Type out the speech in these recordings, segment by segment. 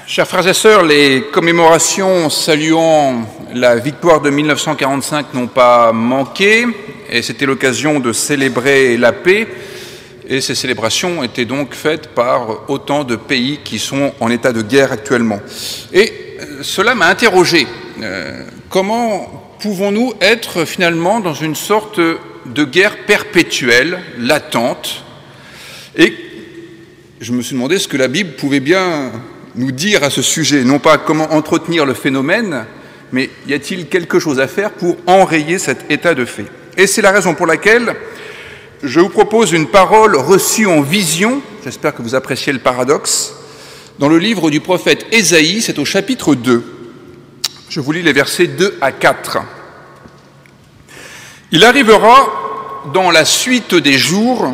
Chers frères et sœurs, les commémorations saluant la victoire de 1945 n'ont pas manqué, et c'était l'occasion de célébrer la paix, et ces célébrations étaient donc faites par autant de pays qui sont en état de guerre actuellement. Et cela m'a interrogé. Comment pouvons-nous être finalement dans une sorte de guerre perpétuelle, latente? Et je me suis demandé ce que la Bible pouvait bien nous dire à ce sujet, non pas comment entretenir le phénomène, mais y a-t-il quelque chose à faire pour enrayer cet état de fait? Et c'est la raison pour laquelle je vous propose une parole reçue en vision, j'espère que vous appréciez le paradoxe, dans le livre du prophète Ésaïe, c'est au chapitre 2. Je vous lis les versets 2 à 4. « Il arrivera dans la suite des jours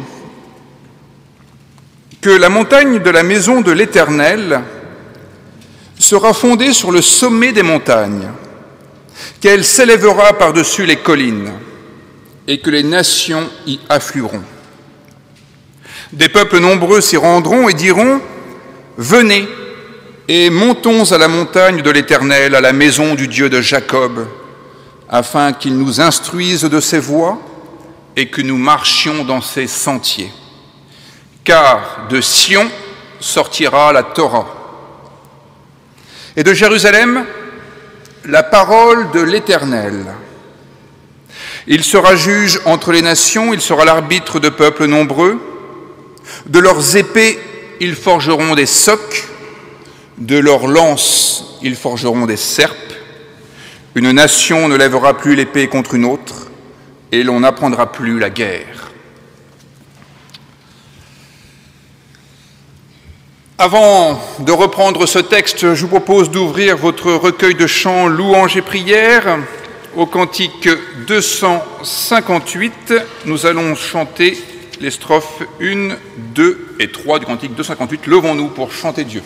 que la montagne de la maison de l'Éternel sera fondée sur le sommet des montagnes, qu'elle s'élèvera par-dessus les collines, et que les nations y afflueront. Des peuples nombreux s'y rendront et diront « Venez et montons à la montagne de l'Éternel, à la maison du Dieu de Jacob, afin qu'il nous instruise de ses voies et que nous marchions dans ses sentiers. Car de Sion sortira la Torah, et de Jérusalem, la parole de l'Éternel. Il sera juge entre les nations, il sera l'arbitre de peuples nombreux. De leurs épées, ils forgeront des socs, de leurs lances, ils forgeront des serpes. Une nation ne lèvera plus l'épée contre une autre, et l'on n'apprendra plus la guerre. » Avant de reprendre ce texte, je vous propose d'ouvrir votre recueil de chants Louanges et prières au cantique 258. Nous allons chanter les strophes 1, 2 et 3 du cantique 258. Levons-nous pour chanter Dieu.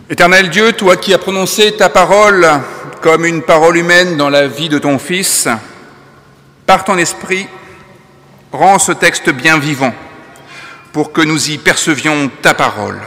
Éternel Dieu, toi qui as prononcé ta parole comme une parole humaine dans la vie de ton Fils, par ton esprit, rends ce texte bien vivant pour que nous y percevions ta parole.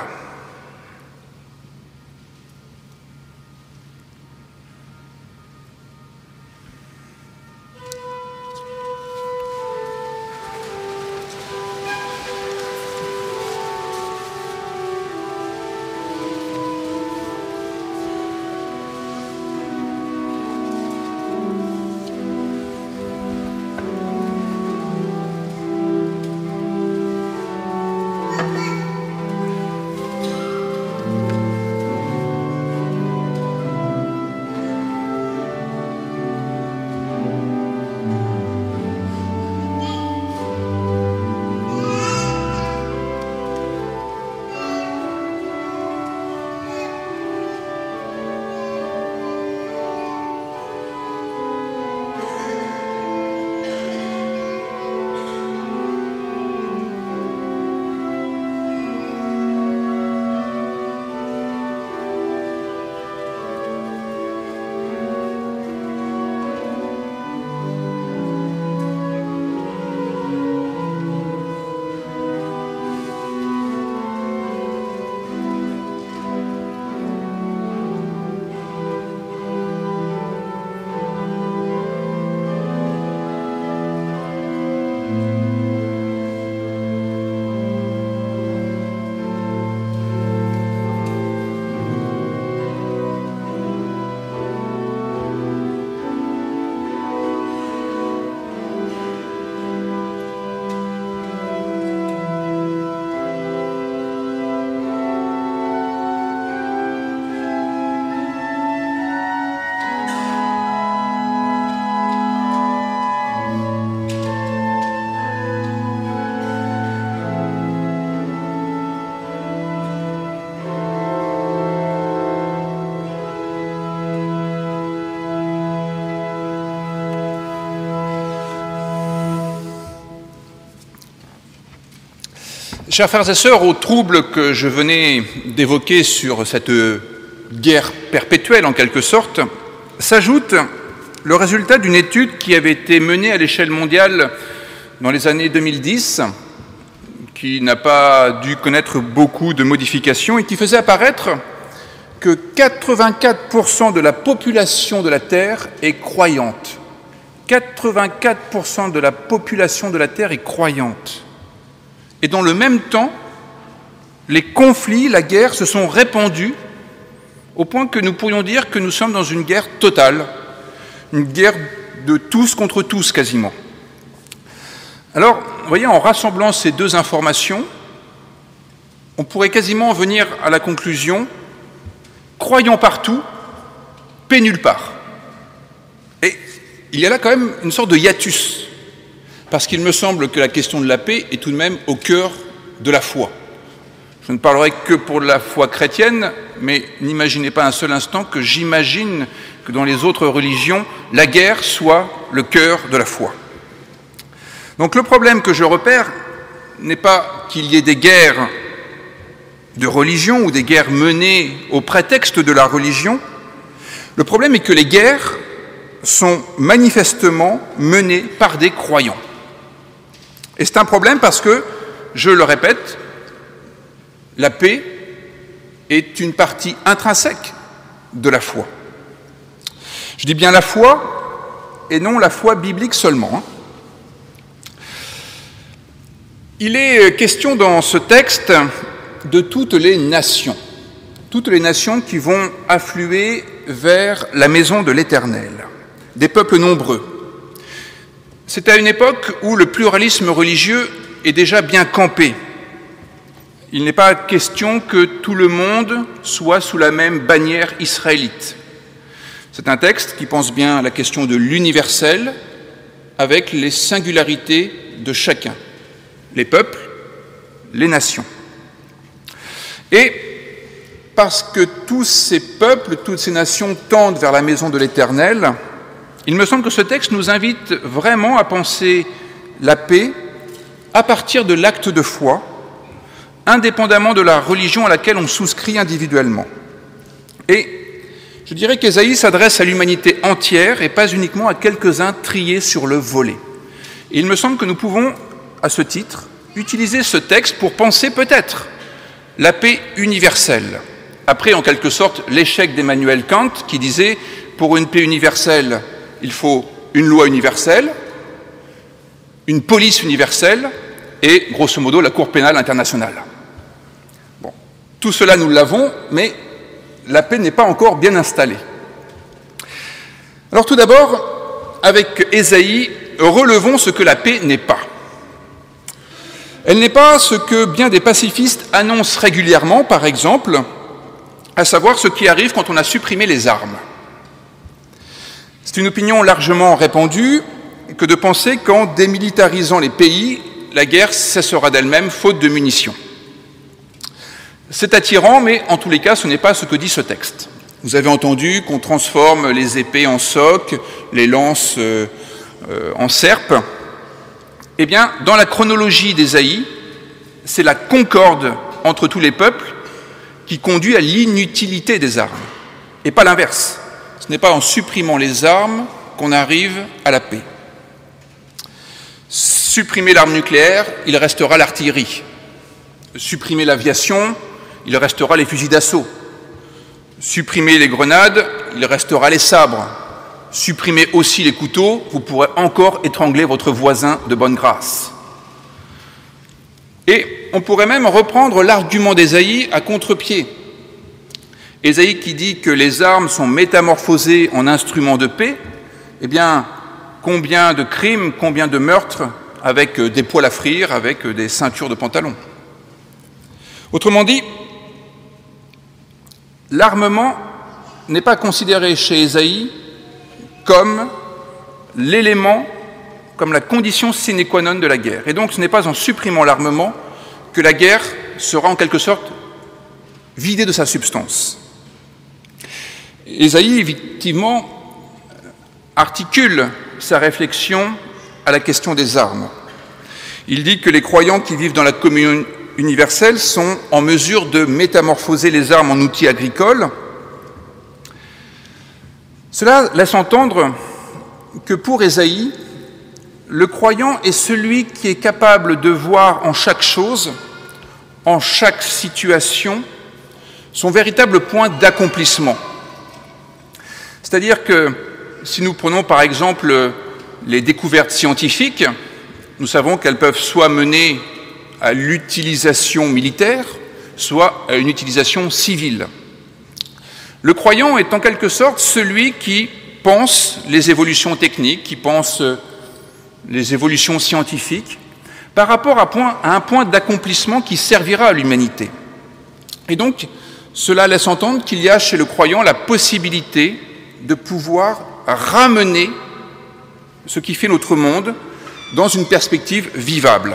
Chers frères et sœurs, aux troubles que je venais d'évoquer sur cette guerre perpétuelle en quelque sorte, s'ajoute le résultat d'une étude qui avait été menée à l'échelle mondiale dans les années 2010, qui n'a pas dû connaître beaucoup de modifications et qui faisait apparaître que 84% de la population de la Terre est croyante. 84% de la population de la Terre est croyante. Et dans le même temps, les conflits, la guerre se sont répandus au point que nous pourrions dire que nous sommes dans une guerre totale, une guerre de tous contre tous quasiment. Alors, vous voyez, en rassemblant ces deux informations, on pourrait quasiment venir à la conclusion « croyons partout, paix nulle part ». Et il y a là quand même une sorte de hiatus, parce qu'il me semble que la question de la paix est tout de même au cœur de la foi. Je ne parlerai que pour la foi chrétienne, mais n'imaginez pas un seul instant que j'imagine que dans les autres religions, la guerre soit le cœur de la foi. Donc le problème que je repère n'est pas qu'il y ait des guerres de religion ou des guerres menées au prétexte de la religion. Le problème est que les guerres sont manifestement menées par des croyants. Et c'est un problème parce que, je le répète, la paix est une partie intrinsèque de la foi. Je dis bien la foi et non la foi biblique seulement. Il est question dans ce texte de toutes les nations qui vont affluer vers la maison de l'Éternel, des peuples nombreux. C'est à une époque où le pluralisme religieux est déjà bien campé. Il n'est pas question que tout le monde soit sous la même bannière israélite. C'est un texte qui pense bien à la question de l'universel avec les singularités de chacun, les peuples, les nations. Et parce que tous ces peuples, toutes ces nations tendent vers la maison de l'Éternel, il me semble que ce texte nous invite vraiment à penser la paix à partir de l'acte de foi, indépendamment de la religion à laquelle on souscrit individuellement. Et je dirais qu'Ésaïe s'adresse à l'humanité entière et pas uniquement à quelques-uns triés sur le volet. Et il me semble que nous pouvons, à ce titre, utiliser ce texte pour penser peut-être la paix universelle. Après, en quelque sorte, l'échec d'Emmanuel Kant qui disait « pour une paix universelle, il faut une loi universelle, une police universelle et, grosso modo, la Cour pénale internationale. » Bon, tout cela, nous l'avons, mais la paix n'est pas encore bien installée. Alors tout d'abord, avec Ésaïe, relevons ce que la paix n'est pas. Elle n'est pas ce que bien des pacifistes annoncent régulièrement, par exemple, à savoir ce qui arrive quand on a supprimé les armes. C'est une opinion largement répandue que de penser qu'en démilitarisant les pays, la guerre cessera d'elle-même, faute de munitions. C'est attirant, mais en tous les cas, ce n'est pas ce que dit ce texte. Vous avez entendu qu'on transforme les épées en socs, les lances en serpes. Eh bien, dans la chronologie d'Ésaïe, c'est la concorde entre tous les peuples qui conduit à l'inutilité des armes, et pas l'inverse. Ce n'est pas en supprimant les armes qu'on arrive à la paix. Supprimer l'arme nucléaire, il restera l'artillerie. Supprimer l'aviation, il restera les fusils d'assaut. Supprimer les grenades, il restera les sabres. Supprimer aussi les couteaux, vous pourrez encore étrangler votre voisin de bonne grâce. Et on pourrait même reprendre l'argument d'Ésaïe à contre-pied. Ésaïe qui dit que les armes sont métamorphosées en instruments de paix, eh bien, combien de crimes, combien de meurtres avec des poêles à frire, avec des ceintures de pantalon. Autrement dit, l'armement n'est pas considéré chez Ésaïe comme l'élément, comme la condition sine qua non de la guerre. Et donc ce n'est pas en supprimant l'armement que la guerre sera en quelque sorte vidée de sa substance. Ésaïe, effectivement, articule sa réflexion à la question des armes. Il dit que les croyants qui vivent dans la communion universelle sont en mesure de métamorphoser les armes en outils agricoles. Cela laisse entendre que pour Ésaïe, le croyant est celui qui est capable de voir en chaque chose, en chaque situation, son véritable point d'accomplissement. C'est-à-dire que si nous prenons par exemple les découvertes scientifiques, nous savons qu'elles peuvent soit mener à l'utilisation militaire, soit à une utilisation civile. Le croyant est en quelque sorte celui qui pense les évolutions techniques, qui pense les évolutions scientifiques, par rapport à un point d'accomplissement qui servira à l'humanité. Et donc, cela laisse entendre qu'il y a chez le croyant la possibilité de pouvoir ramener ce qui fait notre monde dans une perspective vivable.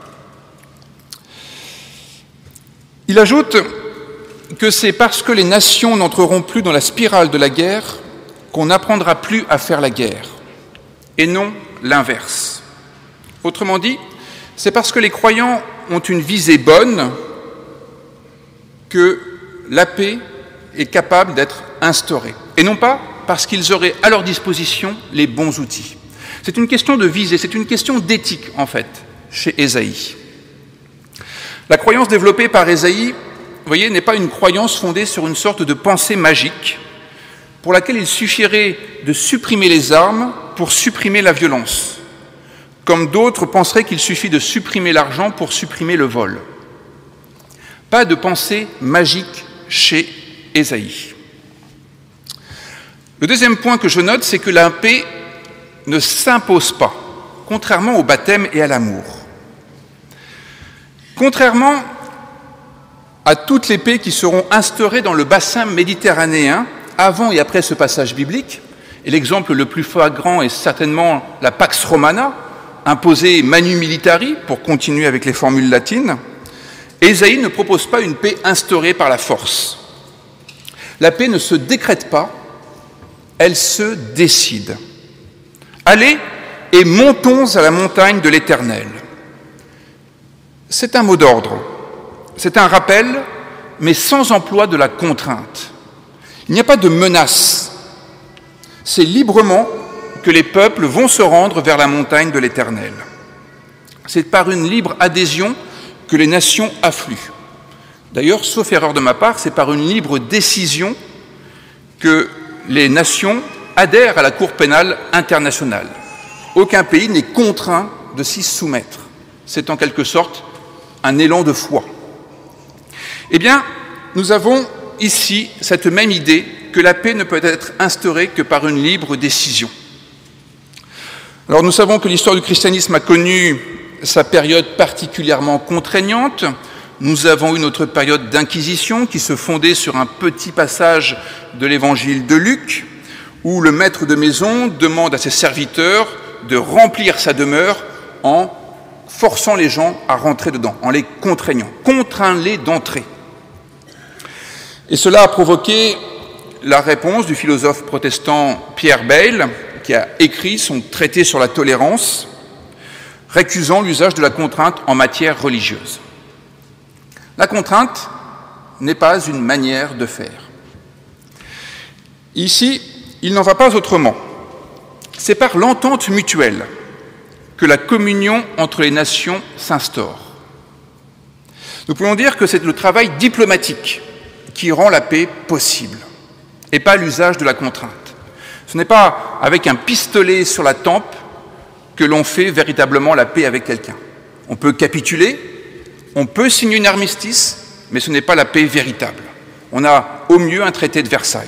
Il ajoute que c'est parce que les nations n'entreront plus dans la spirale de la guerre qu'on n'apprendra plus à faire la guerre, et non l'inverse. Autrement dit, c'est parce que les croyants ont une visée bonne que la paix est capable d'être instaurée, et non pas parce qu'ils auraient à leur disposition les bons outils. C'est une question de visée, c'est une question d'éthique, en fait, chez Ésaïe. La croyance développée par Ésaïe, vous voyez, n'est pas une croyance fondée sur une sorte de pensée magique pour laquelle il suffirait de supprimer les armes pour supprimer la violence, comme d'autres penseraient qu'il suffit de supprimer l'argent pour supprimer le vol. Pas de pensée magique chez Ésaïe. Le deuxième point que je note, c'est que la paix ne s'impose pas, contrairement au baptême et à l'amour. Contrairement à toutes les paix qui seront instaurées dans le bassin méditerranéen avant et après ce passage biblique, et l'exemple le plus flagrant est certainement la Pax Romana, imposée manu militari, pour continuer avec les formules latines, Ésaïe ne propose pas une paix instaurée par la force. La paix ne se décrète pas, elle se décide. Allez et montons à la montagne de l'Éternel. C'est un mot d'ordre, c'est un rappel, mais sans emploi de la contrainte. Il n'y a pas de menace. C'est librement que les peuples vont se rendre vers la montagne de l'Éternel. C'est par une libre adhésion que les nations affluent. D'ailleurs, sauf erreur de ma part, c'est par une libre décision que les nations adhèrent à la Cour pénale internationale. Aucun pays n'est contraint de s'y soumettre. C'est en quelque sorte un élan de foi. Eh bien, nous avons ici cette même idée que la paix ne peut être instaurée que par une libre décision. Alors nous savons que l'histoire du christianisme a connu sa période particulièrement contraignante. Nous avons eu notre période d'inquisition qui se fondait sur un petit passage de l'évangile de Luc, où le maître de maison demande à ses serviteurs de remplir sa demeure en forçant les gens à rentrer dedans, en les contraignant, contrains-les d'entrer. Et cela a provoqué la réponse du philosophe protestant Pierre Bayle, qui a écrit son traité sur la tolérance, récusant l'usage de la contrainte en matière religieuse. La contrainte n'est pas une manière de faire. Ici, il n'en va pas autrement. C'est par l'entente mutuelle que la communion entre les nations s'instaure. Nous pouvons dire que c'est le travail diplomatique qui rend la paix possible, et pas l'usage de la contrainte. Ce n'est pas avec un pistolet sur la tempe que l'on fait véritablement la paix avec quelqu'un. On peut capituler, on peut signer un armistice, mais ce n'est pas la paix véritable. On a au mieux un traité de Versailles.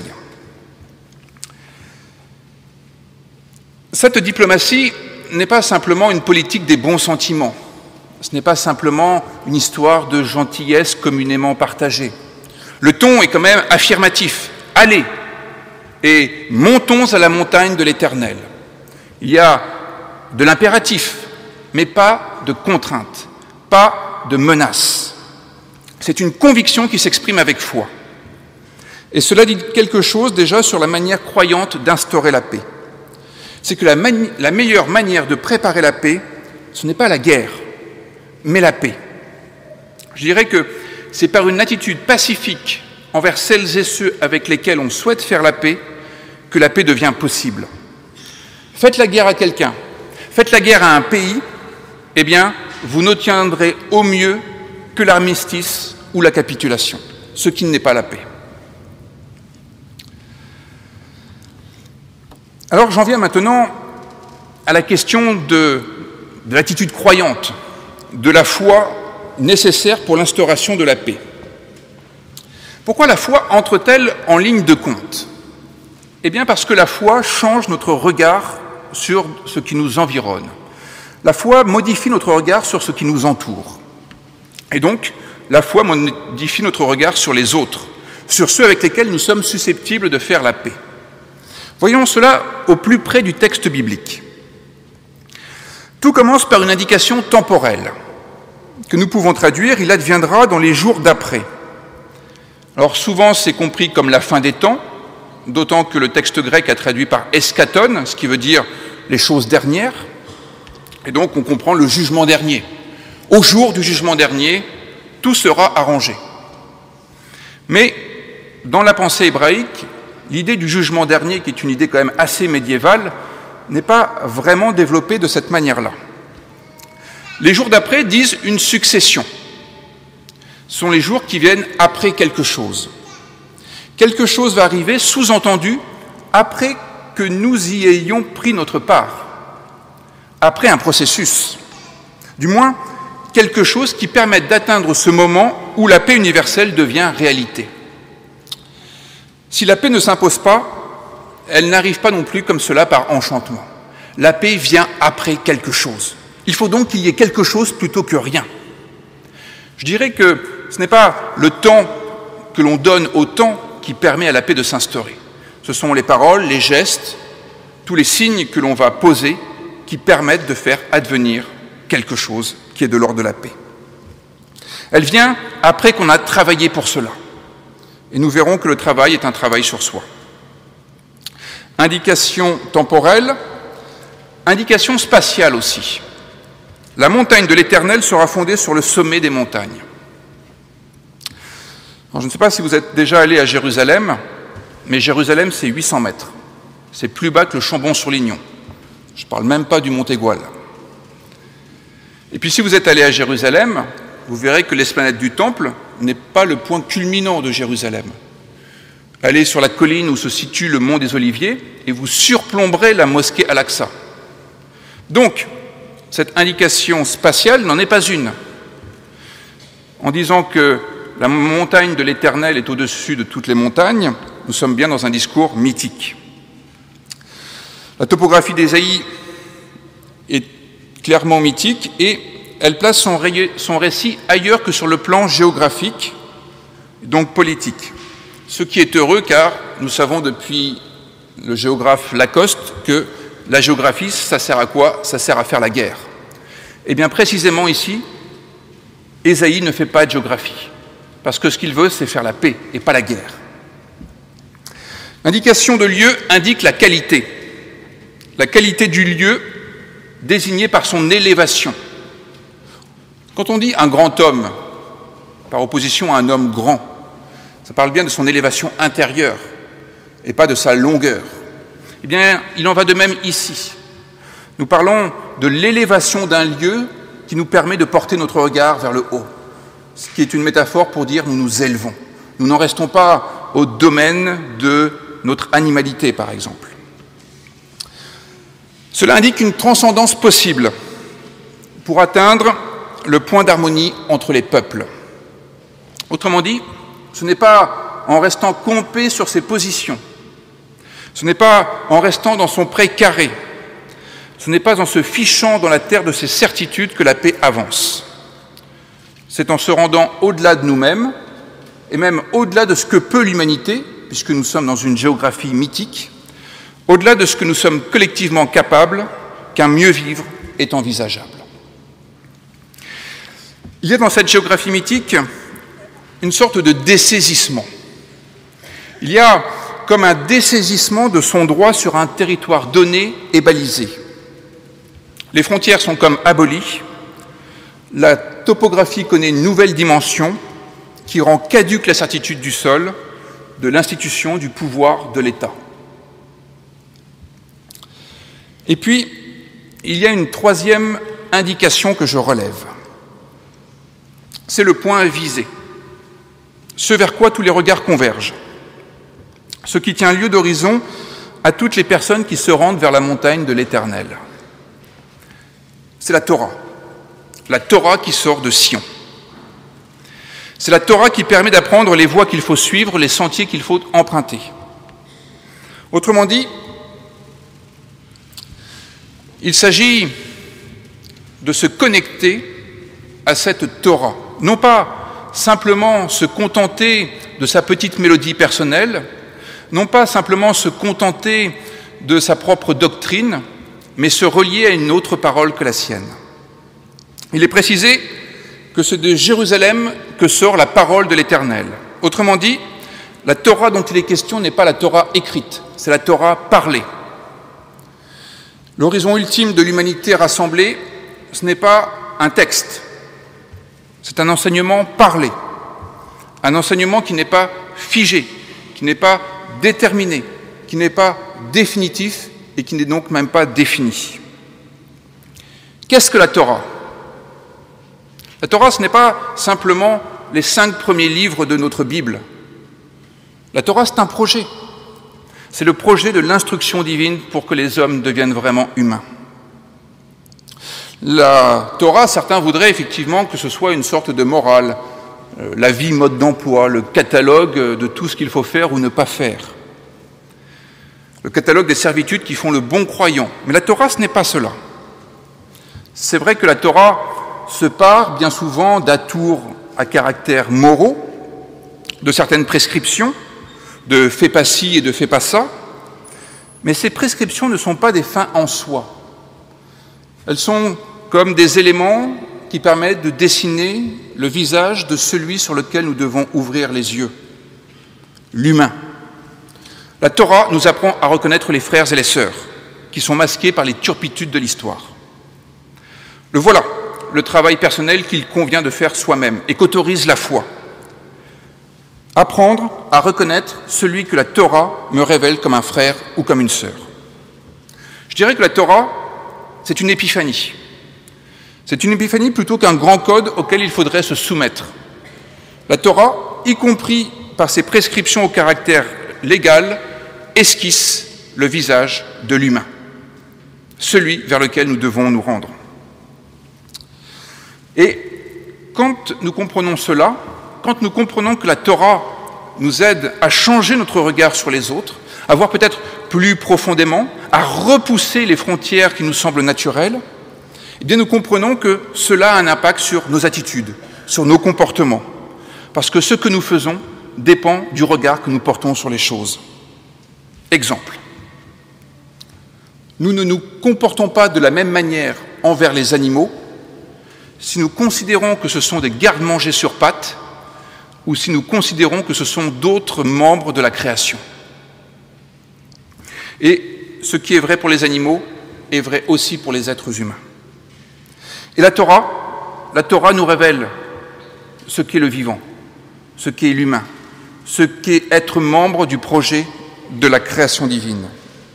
Cette diplomatie n'est pas simplement une politique des bons sentiments. Ce n'est pas simplement une histoire de gentillesse communément partagée. Le ton est quand même affirmatif. Allez, et montons à la montagne de l'Éternel. Il y a de l'impératif, mais pas de contrainte, pas de menace. C'est une conviction qui s'exprime avec foi. Et cela dit quelque chose déjà sur la manière croyante d'instaurer la paix. C'est que la meilleure manière de préparer la paix, ce n'est pas la guerre, mais la paix. Je dirais que c'est par une attitude pacifique envers celles et ceux avec lesquels on souhaite faire la paix que la paix devient possible. Faites la guerre à quelqu'un, faites la guerre à un pays, eh bien, vous n'obtiendrez au mieux que l'armistice ou la capitulation, ce qui n'est pas la paix. Alors j'en viens maintenant à la question de l'attitude croyante, de la foi nécessaire pour l'instauration de la paix. Pourquoi la foi entre-t-elle en ligne de compte ? Eh bien parce que la foi change notre regard sur ce qui nous environne. La foi modifie notre regard sur ce qui nous entoure. Et donc, la foi modifie notre regard sur les autres, sur ceux avec lesquels nous sommes susceptibles de faire la paix. Voyons cela au plus près du texte biblique. Tout commence par une indication temporelle que nous pouvons traduire « il adviendra dans les jours d'après ». Alors souvent c'est compris comme la fin des temps, d'autant que le texte grec a traduit par « eschaton », ce qui veut dire les choses dernières, et donc on comprend le jugement dernier. Au jour du jugement dernier, tout sera arrangé. Mais dans la pensée hébraïque, l'idée du jugement dernier, qui est une idée quand même assez médiévale, n'est pas vraiment développée de cette manière-là. Les jours d'après disent une succession. Ce sont les jours qui viennent après quelque chose. Quelque chose va arriver, sous-entendu, après que nous y ayons pris notre part, après un processus. Du moins, quelque chose qui permette d'atteindre ce moment où la paix universelle devient réalité. Si la paix ne s'impose pas, elle n'arrive pas non plus comme cela par enchantement. La paix vient après quelque chose. Il faut donc qu'il y ait quelque chose plutôt que rien. Je dirais que ce n'est pas le temps que l'on donne au temps qui permet à la paix de s'instaurer. Ce sont les paroles, les gestes, tous les signes que l'on va poser qui permettent de faire advenir quelque chose qui est de l'ordre de la paix. Elle vient après qu'on a travaillé pour cela. Et nous verrons que le travail est un travail sur soi. Indication temporelle, indication spatiale aussi. La montagne de l'Éternel sera fondée sur le sommet des montagnes. Alors, je ne sais pas si vous êtes déjà allé à Jérusalem, mais Jérusalem, c'est 800 mètres. C'est plus bas que le Chambon-sur-Lignon. Je ne parle même pas du Mont-Égual. Et puis si vous êtes allé à Jérusalem, vous verrez que l'esplanade du Temple n'est pas le point culminant de Jérusalem. Allez sur la colline où se situe le mont des Oliviers et vous surplomberez la mosquée Al-Aqsa. Donc, cette indication spatiale n'en est pas une. En disant que la montagne de l'Éternel est au-dessus de toutes les montagnes, nous sommes bien dans un discours mythique. La topographie d'Ésaïe est clairement mythique et elle place son récit ailleurs que sur le plan géographique, donc politique. Ce qui est heureux car nous savons depuis le géographe Lacoste que la géographie, ça sert à quoi? Ça sert à faire la guerre. Et bien précisément ici, Ésaïe ne fait pas de géographie, parce que ce qu'il veut, c'est faire la paix et pas la guerre. L'indication de lieu indique la qualité du lieu désigné par son élévation. Quand on dit un grand homme, par opposition à un homme grand, ça parle bien de son élévation intérieure et pas de sa longueur. Eh bien, il en va de même ici. Nous parlons de l'élévation d'un lieu qui nous permet de porter notre regard vers le haut, ce qui est une métaphore pour dire nous nous élevons. Nous n'en restons pas au domaine de notre animalité, par exemple. Cela indique une transcendance possible pour atteindre le point d'harmonie entre les peuples. Autrement dit, ce n'est pas en restant campé sur ses positions, ce n'est pas en restant dans son pré carré, ce n'est pas en se fichant dans la terre de ses certitudes que la paix avance. C'est en se rendant au-delà de nous-mêmes, et même au-delà de ce que peut l'humanité, puisque nous sommes dans une géographie mythique, au-delà de ce que nous sommes collectivement capables, qu'un mieux vivre est envisageable. Il y a dans cette géographie mythique une sorte de dessaisissement. Il y a comme un dessaisissement de son droit sur un territoire donné et balisé. Les frontières sont comme abolies, la topographie connaît une nouvelle dimension qui rend caduque la certitude du sol, de l'institution, du pouvoir, de l'État. Et puis, il y a une troisième indication que je relève. C'est le point visé, ce vers quoi tous les regards convergent, ce qui tient lieu d'horizon à toutes les personnes qui se rendent vers la montagne de l'Éternel. C'est la Torah qui sort de Sion. C'est la Torah qui permet d'apprendre les voies qu'il faut suivre, les sentiers qu'il faut emprunter. Autrement dit, il s'agit de se connecter à cette Torah, non pas simplement se contenter de sa petite mélodie personnelle, non pas simplement se contenter de sa propre doctrine, mais se relier à une autre parole que la sienne. Il est précisé que c'est de Jérusalem que sort la parole de l'Éternel. Autrement dit, la Torah dont il est question n'est pas la Torah écrite, c'est la Torah parlée. L'horizon ultime de l'humanité rassemblée, ce n'est pas un texte, c'est un enseignement parlé, un enseignement qui n'est pas figé, qui n'est pas déterminé, qui n'est pas définitif et qui n'est donc même pas défini. Qu'est-ce que la Torah? La Torah, ce n'est pas simplement les 5 premiers livres de notre Bible. La Torah, c'est un projet. C'est le projet de l'instruction divine pour que les hommes deviennent vraiment humains. La Torah, certains voudraient effectivement que ce soit une sorte de morale, la vie, mode d'emploi, le catalogue de tout ce qu'il faut faire ou ne pas faire, le catalogue des servitudes qui font le bon croyant. Mais la Torah, ce n'est pas cela. C'est vrai que la Torah se part bien souvent d'atours à caractère moraux, de certaines prescriptions, de fais pas ci et de fais pas ça, mais ces prescriptions ne sont pas des fins en soi. Elles sont comme des éléments qui permettent de dessiner le visage de celui sur lequel nous devons ouvrir les yeux, l'humain. La Torah nous apprend à reconnaître les frères et les sœurs, qui sont masqués par les turpitudes de l'histoire. Le voilà, le travail personnel qu'il convient de faire soi-même et qu'autorise la foi. Apprendre à reconnaître celui que la Torah me révèle comme un frère ou comme une sœur. Je dirais que la Torah, c'est une épiphanie. C'est une épiphanie plutôt qu'un grand code auquel il faudrait se soumettre. La Torah, y compris par ses prescriptions au caractère légal, esquisse le visage de l'humain, celui vers lequel nous devons nous rendre. Et quand nous comprenons cela, quand nous comprenons que la Torah nous aide à changer notre regard sur les autres, à voir peut-être plus profondément, à repousser les frontières qui nous semblent naturelles, eh bien nous comprenons que cela a un impact sur nos attitudes, sur nos comportements, parce que ce que nous faisons dépend du regard que nous portons sur les choses. Exemple. Nous ne nous comportons pas de la même manière envers les animaux si nous considérons que ce sont des gardes-manger sur pattes ou si nous considérons que ce sont d'autres membres de la création. Et ce qui est vrai pour les animaux est vrai aussi pour les êtres humains. Et la Torah nous révèle ce qu'est le vivant, ce qu'est l'humain, ce qu'est être membre du projet de la création divine.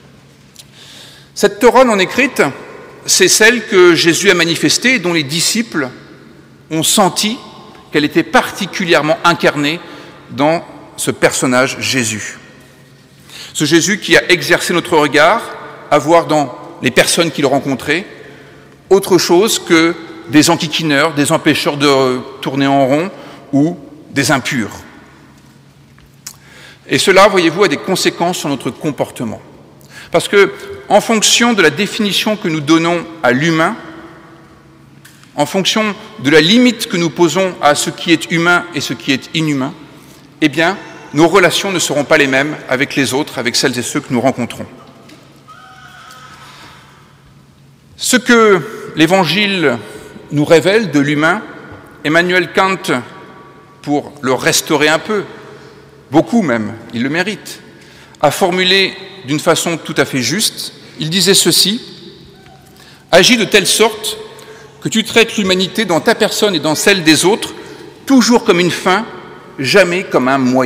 Cette Torah non écrite, c'est celle que Jésus a manifestée et dont les disciples ont senti qu'elle était particulièrement incarnée dans ce personnage Jésus. Ce Jésus qui a exercé notre regard à voir dans les personnes qu'il rencontrait autre chose que des enquiquineurs, des empêcheurs de tourner en rond ou des impurs. Et cela, voyez-vous, a des conséquences sur notre comportement. Parce que, en fonction de la définition que nous donnons à l'humain, en fonction de la limite que nous posons à ce qui est humain et ce qui est inhumain, eh bien, nos relations ne seront pas les mêmes avec les autres, avec celles et ceux que nous rencontrons. Ce que l'Évangile nous révèle de l'humain, Emmanuel Kant, pour le restaurer un peu, beaucoup même, il le mérite, a formulé d'une façon tout à fait juste, il disait ceci: « Agis de telle sorte que tu traites l'humanité dans ta personne et dans celle des autres, toujours comme une fin, jamais comme un moyen. »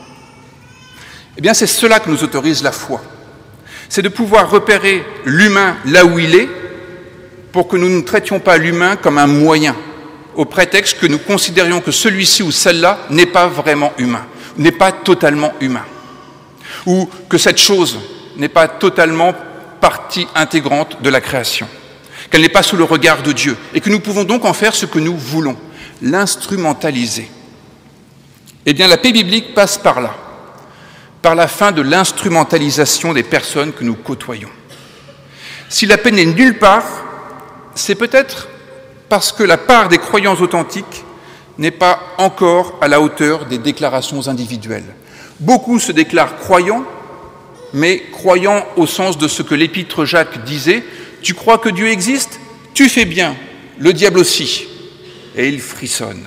Eh bien, c'est cela que nous autorise la foi. C'est de pouvoir repérer l'humain là où il est, pour que nous ne traitions pas l'humain comme un moyen, au prétexte que nous considérions que celui-ci ou celle-là n'est pas vraiment humain, n'est pas totalement humain, ou que cette chose n'est pas totalement partie intégrante de la création, qu'elle n'est pas sous le regard de Dieu, et que nous pouvons donc en faire ce que nous voulons, l'instrumentaliser. Eh bien, la paix biblique passe par là, par la fin de l'instrumentalisation des personnes que nous côtoyons. Si la paix n'est nulle part, c'est peut-être parce que la part des croyants authentiques n'est pas encore à la hauteur des déclarations individuelles. Beaucoup se déclarent croyants, mais croyants au sens de ce que l'épître Jacques disait: « Tu crois que Dieu existe ? Tu fais bien, le diable aussi. » Et il frissonne.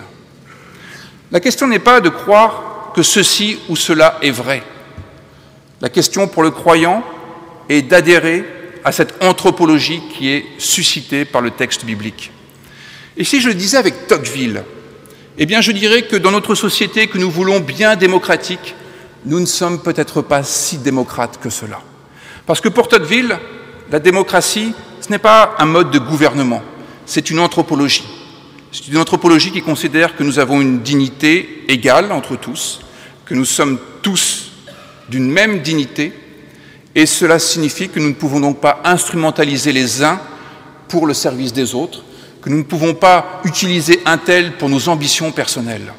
La question n'est pas de croire que ceci ou cela est vrai. La question pour le croyant est d'adhérer à cette anthropologie qui est suscitée par le texte biblique. Et si je le disais avec Tocqueville, eh bien je dirais que dans notre société que nous voulons bien démocratique, nous ne sommes peut-être pas si démocrates que cela. Parce que pour Tocqueville, la démocratie, ce n'est pas un mode de gouvernement, c'est une anthropologie. C'est une anthropologie qui considère que nous avons une dignité égale entre tous, que nous sommes tous d'une même dignité, et cela signifie que nous ne pouvons donc pas instrumentaliser les uns pour le service des autres, que nous ne pouvons pas utiliser un tel pour nos ambitions personnelles.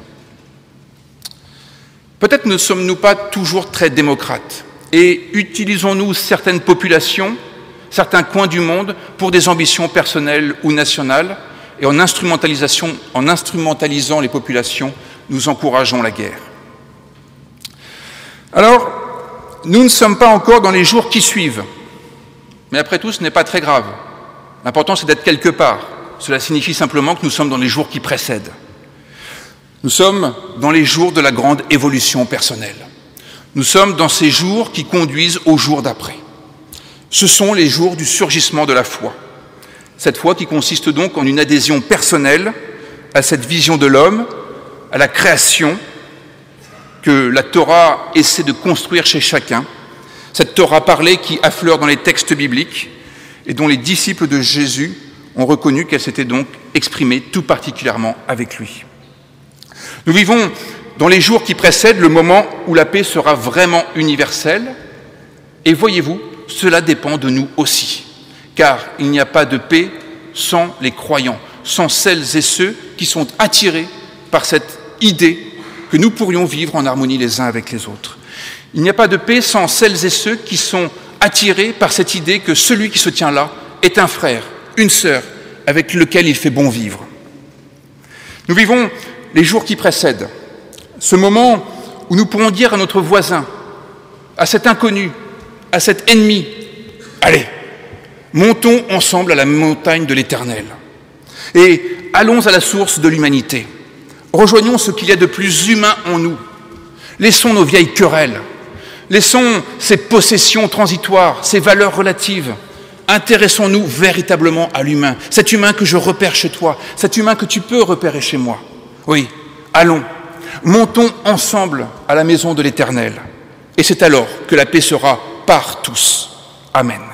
Peut-être ne sommes-nous pas toujours très démocrates, et utilisons-nous certaines populations, certains coins du monde pour des ambitions personnelles ou nationales, et en instrumentalisant les populations, nous encourageons la guerre. Alors, nous ne sommes pas encore dans les jours qui suivent. Mais après tout, ce n'est pas très grave. L'important, c'est d'être quelque part. Cela signifie simplement que nous sommes dans les jours qui précèdent. Nous sommes dans les jours de la grande évolution personnelle. Nous sommes dans ces jours qui conduisent aux jours d'après. Ce sont les jours du surgissement de la foi. Cette foi qui consiste donc en une adhésion personnelle à cette vision de l'homme, à la création, que la Torah essaie de construire chez chacun, cette Torah parlée qui affleure dans les textes bibliques et dont les disciples de Jésus ont reconnu qu'elle s'était donc exprimée tout particulièrement avec lui. Nous vivons dans les jours qui précèdent le moment où la paix sera vraiment universelle, et voyez-vous, cela dépend de nous aussi, car il n'y a pas de paix sans les croyants, sans celles et ceux qui sont attirés par cette idée que nous pourrions vivre en harmonie les uns avec les autres. Il n'y a pas de paix sans celles et ceux qui sont attirés par cette idée que celui qui se tient là est un frère, une sœur, avec lequel il fait bon vivre. Nous vivons les jours qui précèdent, ce moment où nous pourrons dire à notre voisin, à cet inconnu, à cet ennemi, allez, montons ensemble à la montagne de l'Éternel et allons à la source de l'humanité. Rejoignons ce qu'il y a de plus humain en nous. Laissons nos vieilles querelles, laissons ces possessions transitoires, ces valeurs relatives. Intéressons-nous véritablement à l'humain, cet humain que je repère chez toi, cet humain que tu peux repérer chez moi. Oui, allons, montons ensemble à la maison de l'Éternel. Et c'est alors que la paix sera par tous. Amen.